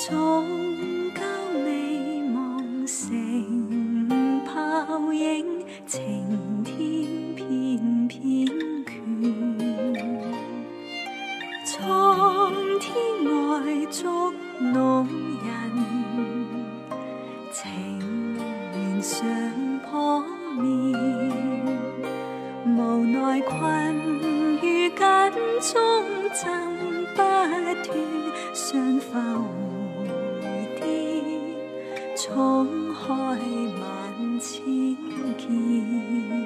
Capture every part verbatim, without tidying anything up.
终究未望成泡影，晴天偏偏缺。蒼天外捉弄人，情緣上破滅，無奈困於間中爭不斷，相化蝴蝶，衝開萬千結。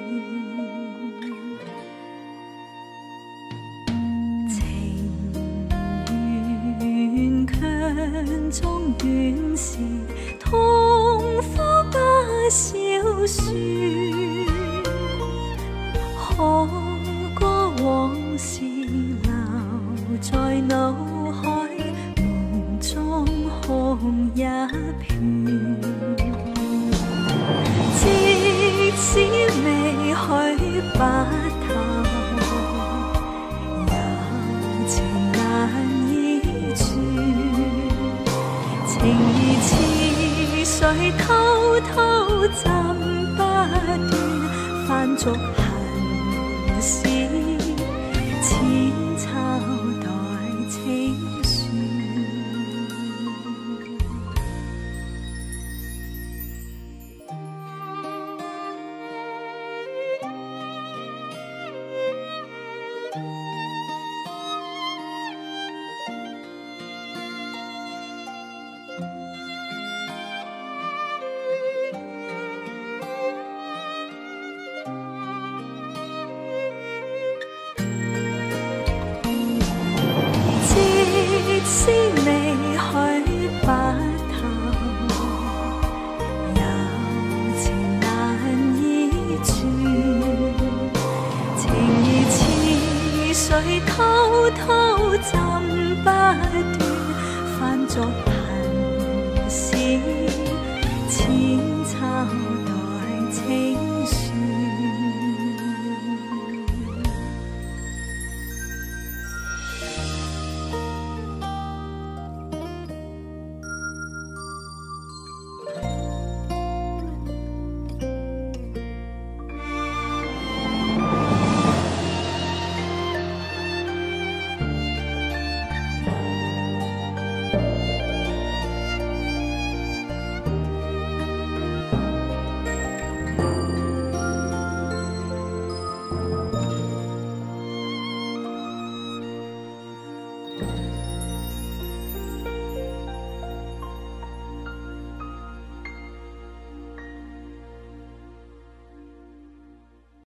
強裝短時，痛苦不消說。可過往事留在腦海，夢中空一片。即使未許白頭，柔情難以情如似水偷偷浸不斷，翻逐痕絲，千秋代清算。即使未許白頭，柔情難以絕，情如似水偷偷浸不斷，翻逐痕絲，千秋代清算。